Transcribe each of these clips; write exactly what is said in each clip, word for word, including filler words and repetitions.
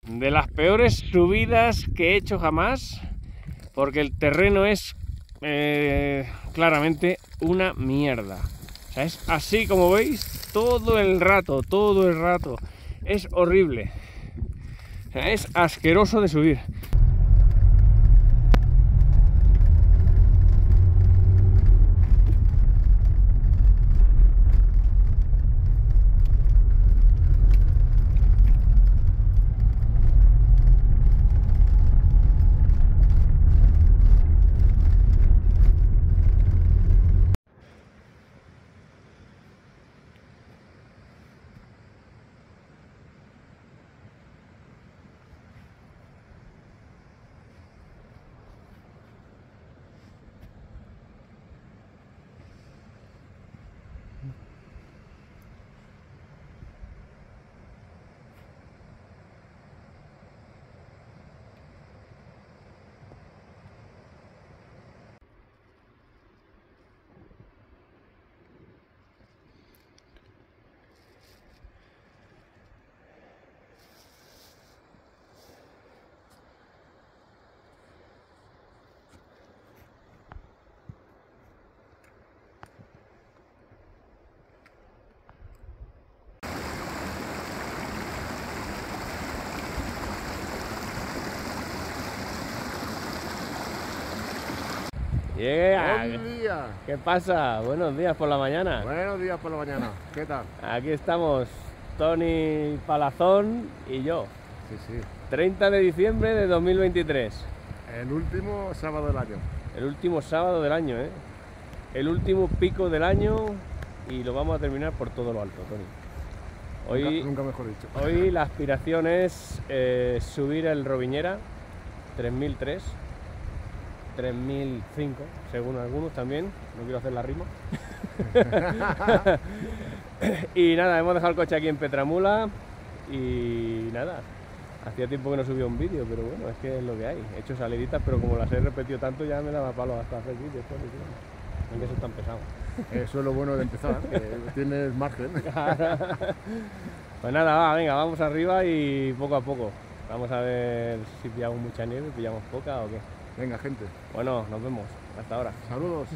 de las peores subidas que he hecho jamás, porque el terreno es eh, claramente una mierda. O sea, es así como veis todo el rato, todo el rato. Es horrible. O sea, es asqueroso de subir. Yeah. Buenos días. ¿Qué pasa? Buenos días por la mañana. Buenos días por la mañana. ¿Qué tal? Aquí estamos Tony Palazón y yo. Sí, sí. treinta de diciembre de dos mil veintitrés. El último sábado del año. El último sábado del año, ¿eh? El último pico del año y lo vamos a terminar por todo lo alto, Tony. Hoy, nunca, nunca mejor dicho. Hoy la aspiración es eh, subir el Roviñera tres mil tres. tres mil cinco, según algunos también, no quiero hacer la rima. Y nada, hemos dejado el coche aquí en Petramula y nada, hacía tiempo que no subía un vídeo, pero bueno, es que es lo que hay. He hecho saliditas, pero como las he repetido tanto ya me daba palo hasta hacer vídeos. No hay que ser tan pesado. Eso es lo bueno de empezar, que tienes margen. Pues nada, va, venga, vamos arriba y poco a poco. Vamos a ver si pillamos mucha nieve, pillamos poca o qué. Venga, gente. Bueno, nos vemos. Hasta ahora. Saludos.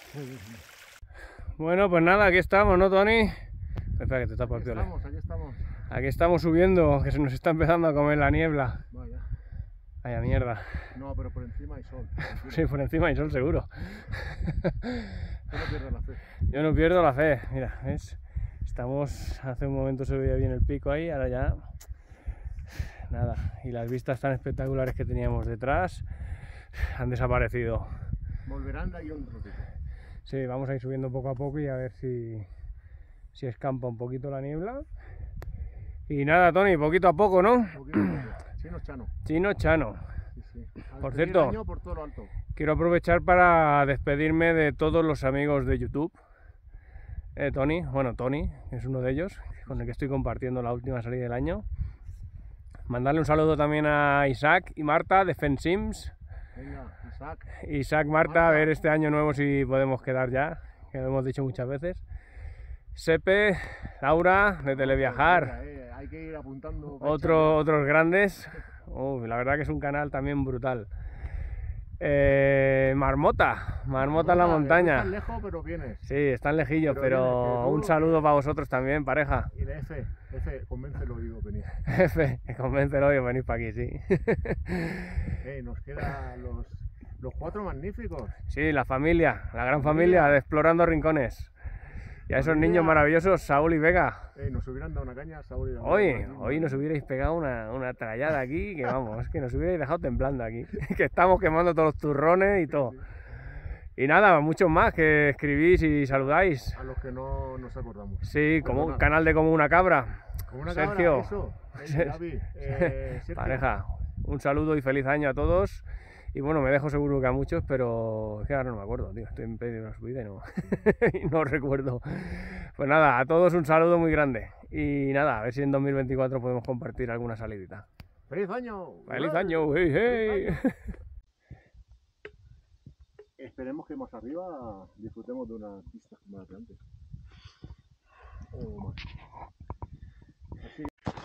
Bueno, pues nada, aquí estamos, ¿no, Tony? Espera que te tapo el Aquí piola. estamos, aquí estamos. Aquí estamos subiendo, que se nos está empezando a comer la niebla. Vaya. Vaya mierda. No, pero por encima hay sol. Tranquilo. Sí, por encima hay sol seguro. Tú no pierdas la fe. Yo no pierdo la fe. Mira, ¿ves? Estamos, hace un momento se veía bien el pico ahí, ahora ya nada. Y las vistas tan espectaculares que teníamos detrás han desaparecido. Volverán de ahí un ratito. Sí, vamos a ir subiendo poco a poco y a ver si, si escampa un poquito la niebla. Y nada, Tony, poquito a poco, ¿no? Poquito a poco. Chino Chano. Chino Chano. Sí, sí. Al Por pedir cierto, año por todo lo alto. quiero aprovechar para despedirme de todos los amigos de YouTube. Eh, Tony, bueno, Tony es uno de ellos, con el que estoy compartiendo la última salida del año. Mandarle un saludo también a Isaac y Marta de Fensims. Venga, Isaac. Isaac, Marta, a ver este año nuevo si podemos quedar ya, que lo hemos dicho muchas veces. Sepe, Laura, de Televiajar. Venga, eh, hay que ir apuntando. Otro, otros grandes. Uf, la verdad que es un canal también brutal. Eh, Marmota, Marmota en la montaña. Están lejos, pero vienes. Sí, están lejillos, Pero pero, viene, que tú- un saludo para vosotros también, pareja. Y de F, F, convéncelo, digo, venid. Jefe, convéncelo y venís para aquí, sí. Eh, nos quedan los, los cuatro magníficos. Sí, la familia, la gran familia de Explorando Rincones. Y a esos Familia. niños maravillosos, Saúl y Vega. Eh, nos hubieran dado una caña, Saúl y Daniel, Hoy, por aquí, hoy nos hubierais pegado una, una trallada aquí, que vamos, es que nos hubierais dejado temblando aquí. Que estamos quemando todos los turrones y todo. Y nada, muchos más que escribís y saludáis. A los que no nos acordamos. Sí, como un Perdonad. canal de Como una Cabra. Como una Sergio. cabra, eso. Eh, Gaby, eh, Sergio. Pareja, un saludo y feliz año a todos. Y bueno, me dejo seguro que a muchos, pero es que ahora no me acuerdo, tío. Estoy en medio de una subida y no, y no recuerdo. Pues nada, a todos un saludo muy grande. Y nada, a ver si en dos mil veinticuatro podemos compartir alguna salidita. ¡Feliz año! ¡Feliz ¡Eh! año! ¡Hey, hey! ¡Feliz año! Esperemos que más arriba disfrutemos de unas vistas más grandes. O más. Así.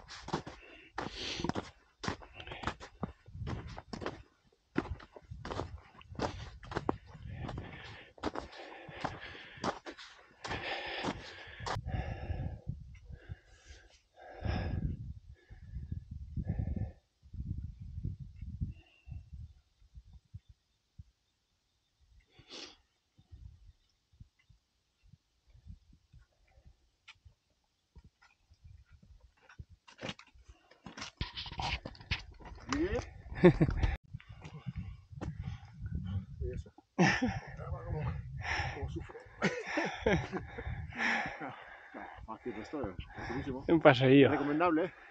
Bien. Y eso. Ahora como, como sufro. Fácil esto, es facilísimo. Un paseillo. Recomendable, ¿eh?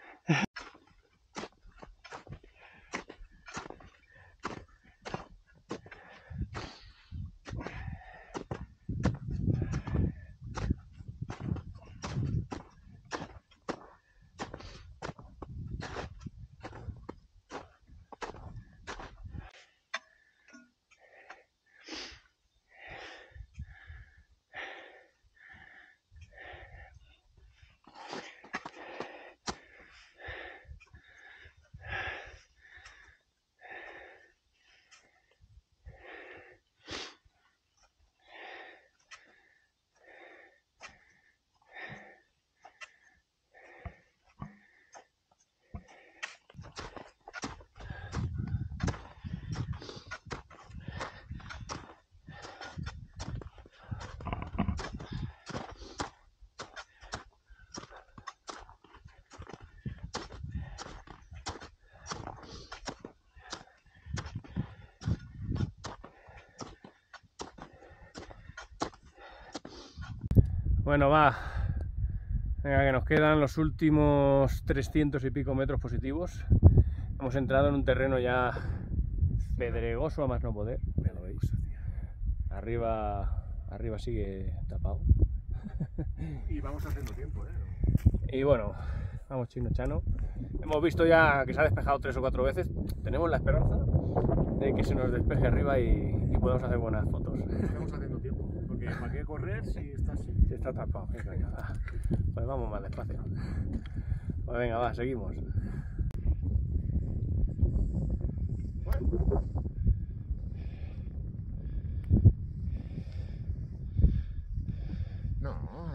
Bueno, va. Venga, que nos quedan los últimos trescientos y pico metros positivos. Hemos entrado en un terreno ya pedregoso a más no poder. Ya lo veis. Arriba, arriba sigue tapado. Y vamos haciendo tiempo, ¿eh? Y bueno, vamos Chino Chano. Hemos visto ya que se ha despejado tres o cuatro veces. Tenemos la esperanza de que se nos despeje arriba y, y podamos hacer buenas fotos. Estamos haciendo tiempo. Porque ¿para qué correr si está así? Si está tapado, qué coño. Va. Pues vamos más despacio. Pues venga, va, seguimos.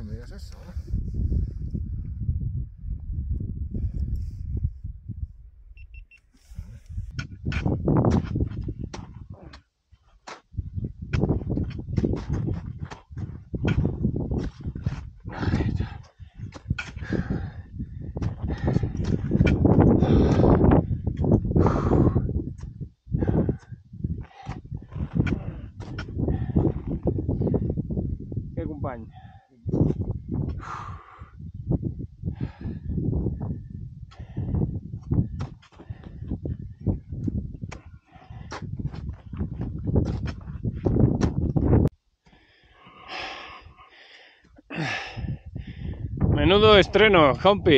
me digas eso. Qué company. Menudo estreno, compi.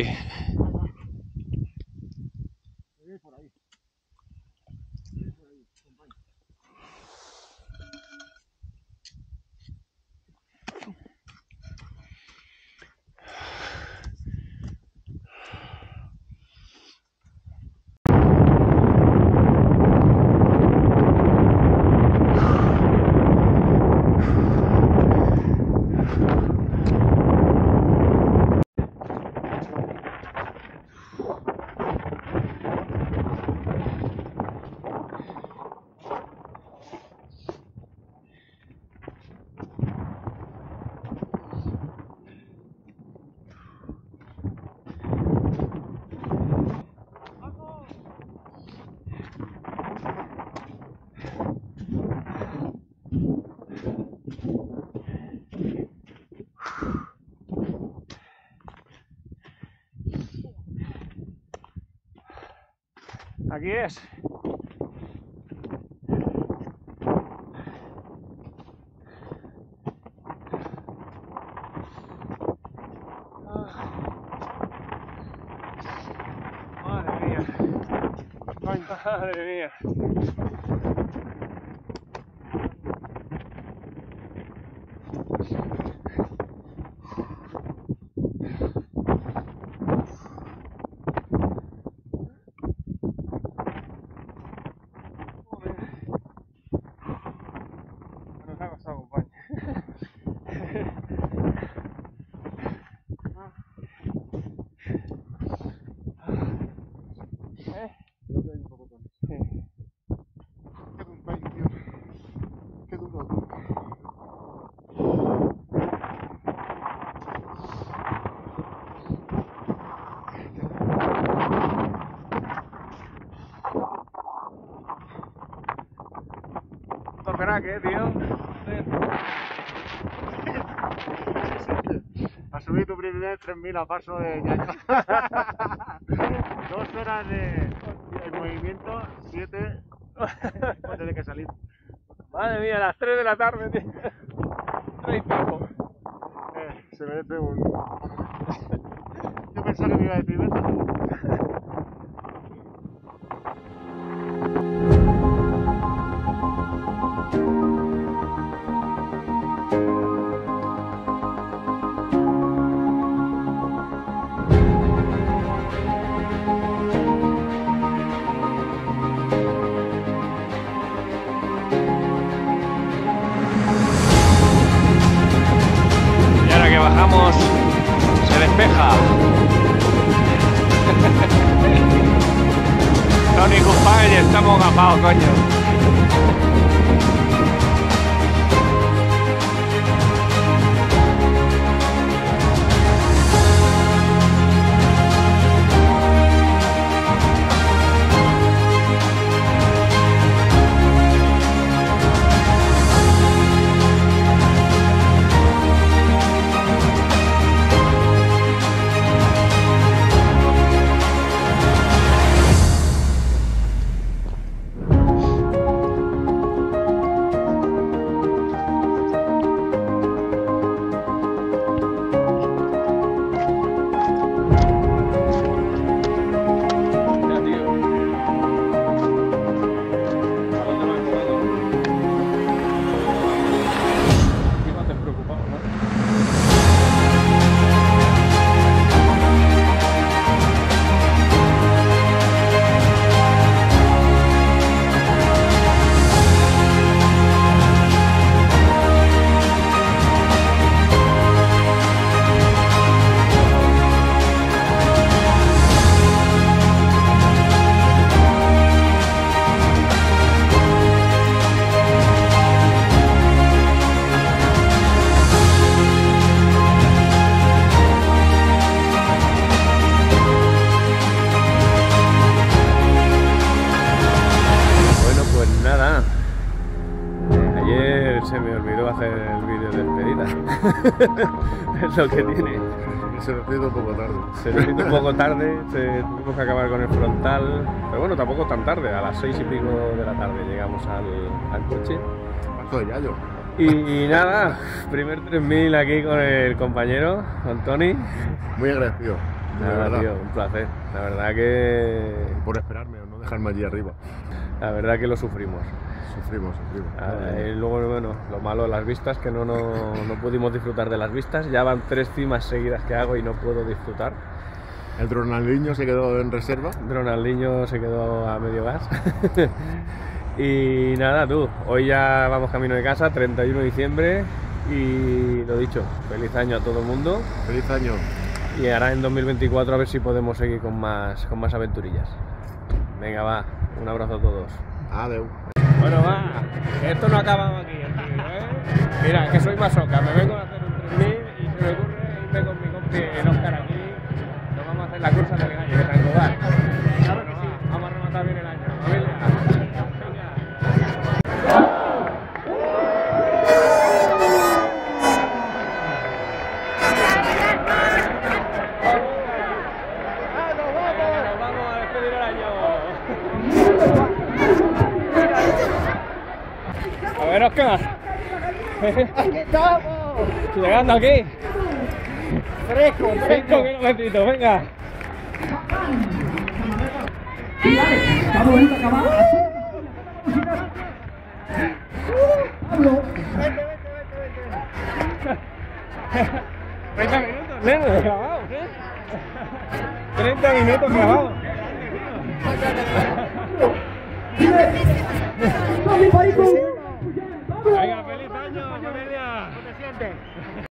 Por ahí. Por ahí, compañero. Aquí es. Madre mía. Madre mía. Nos ha costado, compañero. ¿Eh? Creo que hay un poco con eso. Sí. Qué compañero, tío. Qué duro, tío. Tocará que, tío. A subir tu primer tres mil a paso de ñaño. Dos horas de, de movimiento, siete antes de que salir. Madre mía, a las tres de la tarde, tío. tres y pico. Eh, se merece un... Yo pensaba que me iba a decir eso. Y ahora que bajamos, se despeja. Tony compadre, estamos agapados, coño. despedida. Es lo que tiene. Se nos hizo un poco tarde. Se nos hizo un poco tarde, se, tuvimos que acabar con el frontal. Pero bueno, tampoco tan tarde, a las seis y pico de la tarde llegamos al, al coche. Paso de Yayo. Y, y nada, primer tres mil aquí con el compañero, con Tony. Muy agradecido. Nada, tío, un placer. La verdad que... Por esperarme o no dejarme allí arriba. La verdad que lo sufrimos. Sufrimos, sufrimos. Ah, y luego, bueno, lo malo de las vistas, que no, no, no pudimos disfrutar de las vistas. Ya van tres cimas seguidas que hago y no puedo disfrutar. El Ronaldinho se quedó en reserva. Ronaldinho se quedó a medio gas. Y nada, tú, hoy ya vamos camino de casa, treinta y uno de diciembre. Y lo dicho, feliz año a todo el mundo. Feliz año. Y ahora en dos mil veinticuatro a ver si podemos seguir con más, con más aventurillas. Venga, va, un abrazo a todos. Adeu. Bueno, va, que esto no ha acabado aquí, el tío, ¿eh? Mira, que soy masoca, me vengo a hacer un tres mil y se me ocurre irme con mi compi el Oscar aquí. Nos vamos a hacer la cursa del gallo, que San Codar. Claro que sí. Vamos a rematar bien el año, familia. A ver, Oscar. ¡Aquí estamos! Llegando aquí. Fresco, Cinco kilometritos, venga. Estamos bonito acabado. Pablo. Vete, vete, vete, vete. treinta minutos, nene, grabados, ¿eh? treinta minutos grabados. ¡Dale, Marico! Venga, feliz año, familia. ¿Cómo te sientes?